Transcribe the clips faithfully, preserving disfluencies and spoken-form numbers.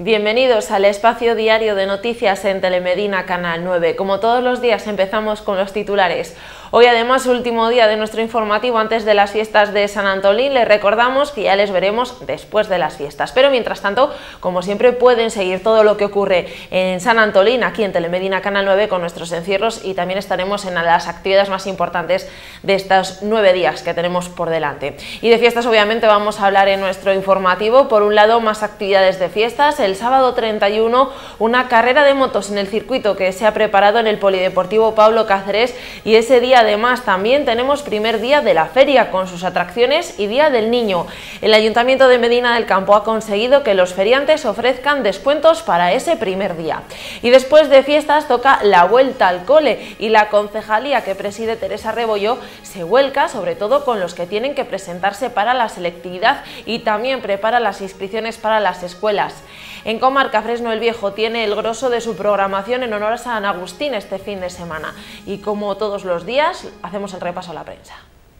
Bienvenidos al espacio diario de noticias en Telemedina Canal nueve. Como todos los días empezamos con los titulares. Hoy además, último día de nuestro informativo antes de las fiestas de San Antolín. Les recordamos que ya les veremos después de las fiestas. Pero mientras tanto, como siempre, pueden seguir todo lo que ocurre en San Antolín aquí en Telemedina Canal nueve con nuestros encierros, y también estaremos en las actividades más importantes de estos nueve días que tenemos por delante. Y de fiestas obviamente vamos a hablar en nuestro informativo. Por un lado, más actividades de fiestas. El sábado treinta y uno, una carrera de motos en el circuito que se ha preparado en el Polideportivo Pablo Cáceres, y ese día además también tenemos primer día de la feria con sus atracciones y Día del Niño. El Ayuntamiento de Medina del Campo ha conseguido que los feriantes ofrezcan descuentos para ese primer día. Y después de fiestas toca la vuelta al cole, y la concejalía que preside Teresa Rebollo se vuelca sobre todo con los que tienen que presentarse para la selectividad y también prepara las inscripciones para las escuelas. En Comarca, Fresno el Viejo tiene el grosso de su programación en honor a San Agustín este fin de semana, y como todos los días hacemos el repaso a la prensa.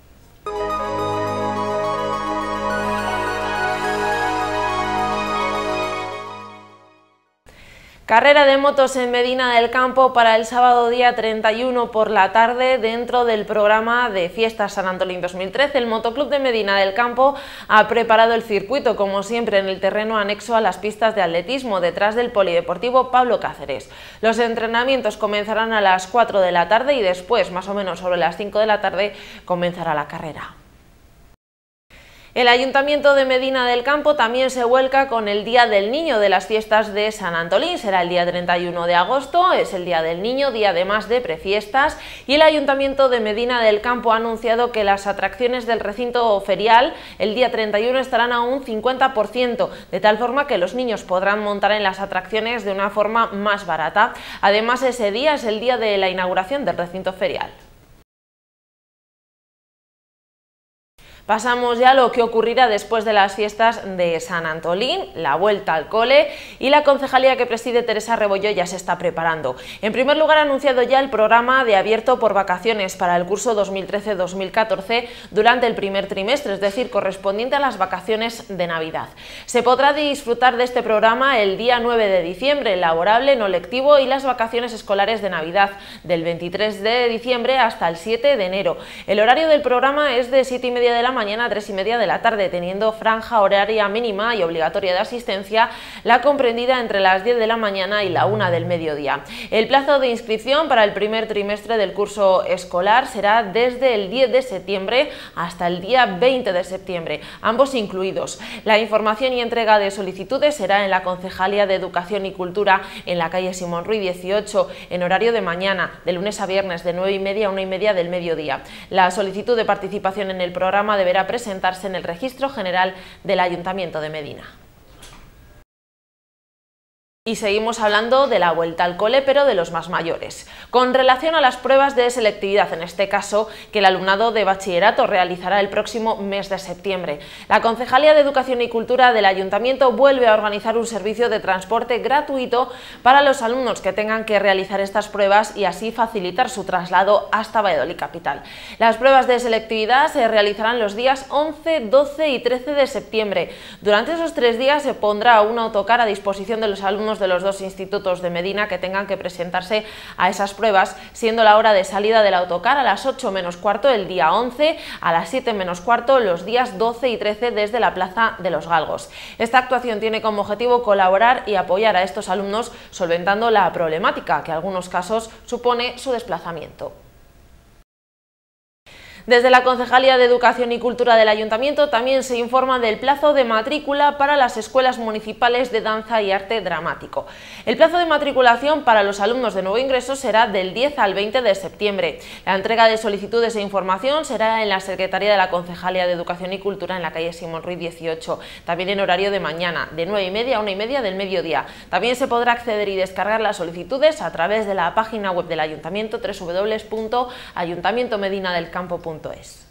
Carrera de motos en Medina del Campo para el sábado día treinta y uno por la tarde dentro del programa de Fiestas San Antolín dos mil trece. El Motoclub de Medina del Campo ha preparado el circuito, como siempre, en el terreno anexo a las pistas de atletismo, detrás del Polideportivo Pablo Cáceres. Los entrenamientos comenzarán a las cuatro de la tarde y después, más o menos sobre las cinco de la tarde, comenzará la carrera. El Ayuntamiento de Medina del Campo también se vuelca con el Día del Niño de las fiestas de San Antolín. Será el día treinta y uno de agosto, es el Día del Niño, día además de prefiestas, y el Ayuntamiento de Medina del Campo ha anunciado que las atracciones del recinto ferial el día treinta y uno estarán a un cincuenta por ciento, de tal forma que los niños podrán montar en las atracciones de una forma más barata. Además, ese día es el día de la inauguración del recinto ferial. Pasamos ya a lo que ocurrirá después de las fiestas de San Antolín, la vuelta al cole, y la concejalía que preside Teresa Rebollo ya se está preparando. En primer lugar, ha anunciado ya el programa de abierto por vacaciones para el curso dos mil trece dos mil catorce durante el primer trimestre, es decir, correspondiente a las vacaciones de Navidad. Se podrá disfrutar de este programa el día nueve de diciembre, laborable, no lectivo, y las vacaciones escolares de Navidad del veintitrés de diciembre hasta el siete de enero. El horario del programa es de siete y media de la mañana a tres y media de la tarde, teniendo franja horaria mínima y obligatoria de asistencia, la comprendida entre las diez de la mañana y la una del mediodía. El plazo de inscripción para el primer trimestre del curso escolar será desde el diez de septiembre hasta el día veinte de septiembre, ambos incluidos. La información y entrega de solicitudes será en la Concejalía de Educación y Cultura, en la calle Simón Ruiz dieciocho, en horario de mañana, de lunes a viernes, de nueve y media a una y media del mediodía. La solicitud de participación en el programa de deberá presentarse en el Registro General del Ayuntamiento de Medina. Y seguimos hablando de la vuelta al cole, pero de los más mayores. Con relación a las pruebas de selectividad, en este caso, que el alumnado de bachillerato realizará el próximo mes de septiembre, la Concejalía de Educación y Cultura del Ayuntamiento vuelve a organizar un servicio de transporte gratuito para los alumnos que tengan que realizar estas pruebas y así facilitar su traslado hasta Valladolid capital. Las pruebas de selectividad se realizarán los días once, doce y trece de septiembre. Durante esos tres días se pondrá un autocar a disposición de los alumnos de los dos institutos de Medina que tengan que presentarse a esas pruebas, siendo la hora de salida del autocar a las ocho menos cuarto el día once, a las siete menos cuarto los días doce y trece desde la Plaza de los Galgos. Esta actuación tiene como objetivo colaborar y apoyar a estos alumnos solventando la problemática que en algunos casos supone su desplazamiento. Desde la Concejalía de Educación y Cultura del Ayuntamiento también se informa del plazo de matrícula para las escuelas municipales de danza y arte dramático. El plazo de matriculación para los alumnos de nuevo ingreso será del diez al veinte de septiembre. La entrega de solicitudes e información será en la Secretaría de la Concejalía de Educación y Cultura en la calle Simón Ruiz dieciocho, también en horario de mañana, de nueve y media a una y media del mediodía. También se podrá acceder y descargar las solicitudes a través de la página web del Ayuntamiento, doble u doble u doble u punto ayuntamiento medina del campo punto es.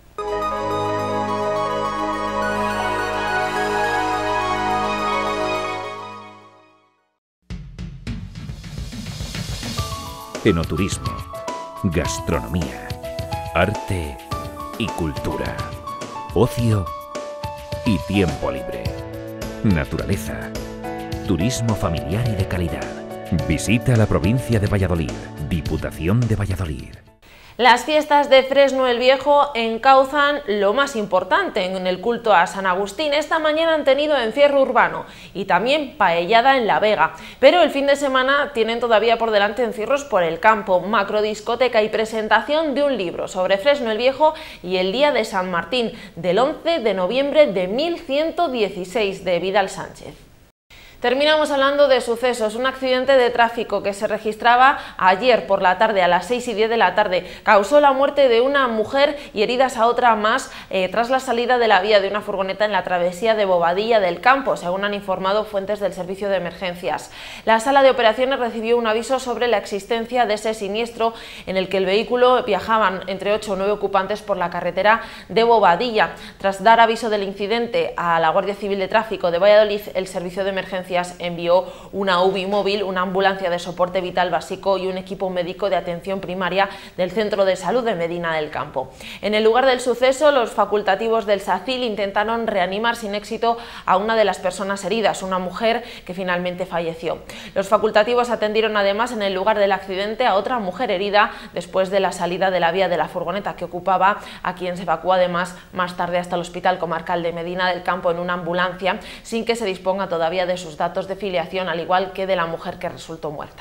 Enoturismo, gastronomía, arte y cultura, ocio y tiempo libre, naturaleza, Turismo familiar y de calidad. Visita la provincia de Valladolid. Diputación de Valladolid. Las fiestas de Fresno el Viejo encauzan lo más importante en el culto a San Agustín. Esta mañana han tenido encierro urbano y también paellada en La Vega. Pero el fin de semana tienen todavía por delante encierros por el campo, macrodiscoteca y presentación de un libro sobre Fresno el Viejo y el Día de San Martín, del once de noviembre de mil ciento dieciséis, de Vidal Sánchez. Terminamos hablando de sucesos. Un accidente de tráfico que se registraba ayer por la tarde a las seis y diez de la tarde causó la muerte de una mujer y heridas a otra más eh, tras la salida de la vía de una furgoneta en la travesía de Bobadilla del Campo, según han informado fuentes del servicio de emergencias. La sala de operaciones recibió un aviso sobre la existencia de ese siniestro en el que el vehículo viajaban entre ocho o nueve ocupantes por la carretera de Bobadilla. Tras dar aviso del incidente a la Guardia Civil de Tráfico de Valladolid, el servicio de emergencias envió una U B I móvil, una ambulancia de soporte vital básico y un equipo médico de atención primaria del Centro de Salud de Medina del Campo. En el lugar del suceso, los facultativos del SACIL intentaron reanimar sin éxito a una de las personas heridas, una mujer que finalmente falleció. Los facultativos atendieron además en el lugar del accidente a otra mujer herida después de la salida de la vía de la furgoneta que ocupaba, a quien se evacuó además más tarde hasta el Hospital Comarcal de Medina del Campo en una ambulancia, sin que se disponga todavía de sus datos datos de filiación, al igual que de la mujer que resultó muerta.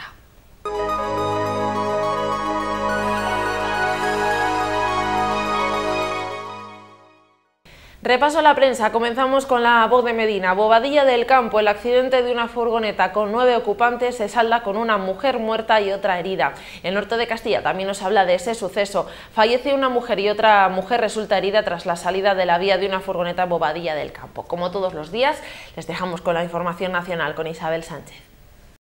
Repaso a la prensa. Comenzamos con La Voz de Medina. Bobadilla del Campo. El accidente de una furgoneta con nueve ocupantes se salda con una mujer muerta y otra herida. El norte de Castilla también nos habla de ese suceso. Fallece una mujer y otra mujer resulta herida tras la salida de la vía de una furgoneta en Bobadilla del Campo. Como todos los días, les dejamos con la información nacional con Isabel Sánchez.